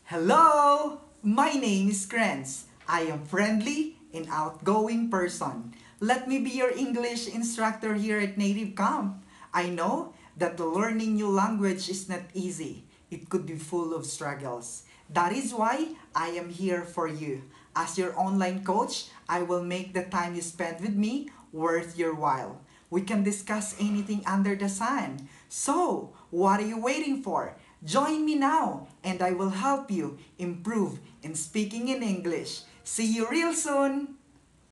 Hello! My name is Krenz. I am friendly and outgoing person. Let me be your English instructor here at Native Camp. I know that learning new language is not easy. It could be full of struggles. That is why I am here for you. As your online coach, I will make the time you spend with me worth your while. We can discuss anything under the sun. So, what are you waiting for? Join me now and I will help you improve in speaking in English. See you real soon!